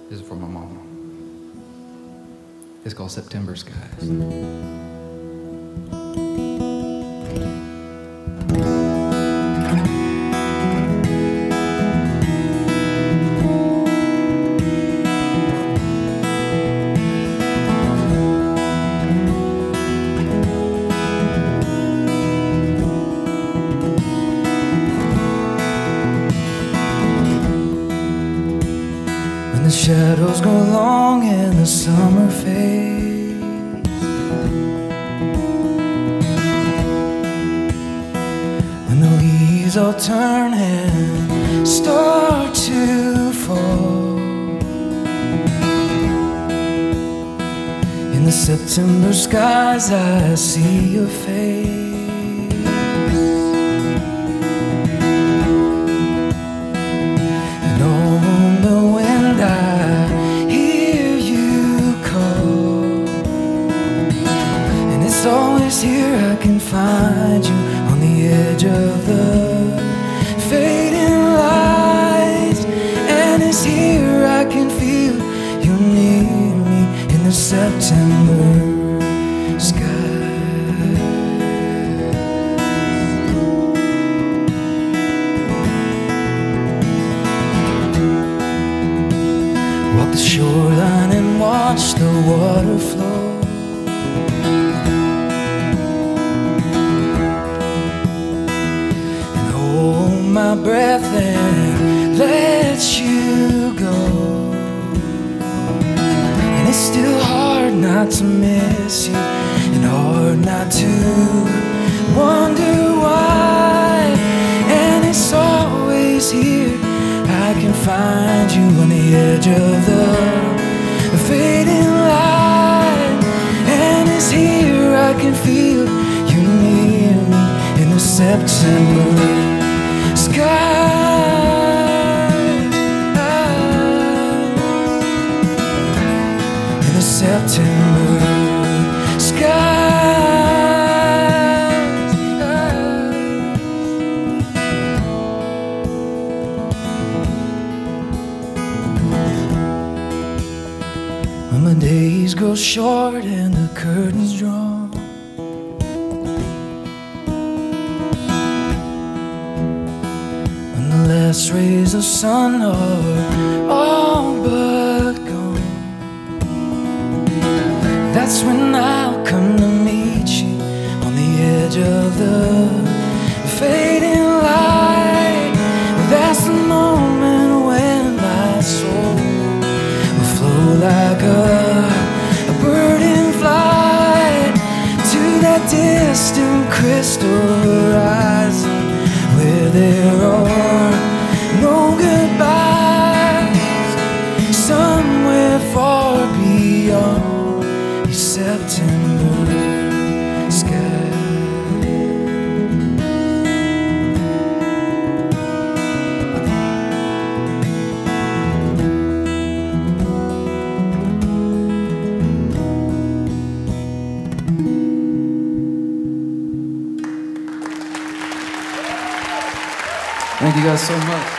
This is for my mama. It's called September Skies. The shadows grow long and the summer fades, when the leaves all turn and start to fall, in the September skies I see your face. Always here I can find you on the edge of the fading lights, and it's here I can feel you near me in the September sky. Walk the shoreline and watch the water flow, my breath and let you go. And it's still hard not to miss you, and hard not to wonder why. And it's always here I can find you on the edge of the fading light, and it's here I can feel you near me in the September in the September skies. When my days grow short and the curtains drawn, last rays of sun are all but gone, that's when I'll come to meet you on the edge of the fading light. That's the moment when my soul will flow like a bird in flight to that distant crystal horizon where there are no goodbyes, somewhere far beyond the September sky. Thank you guys so much.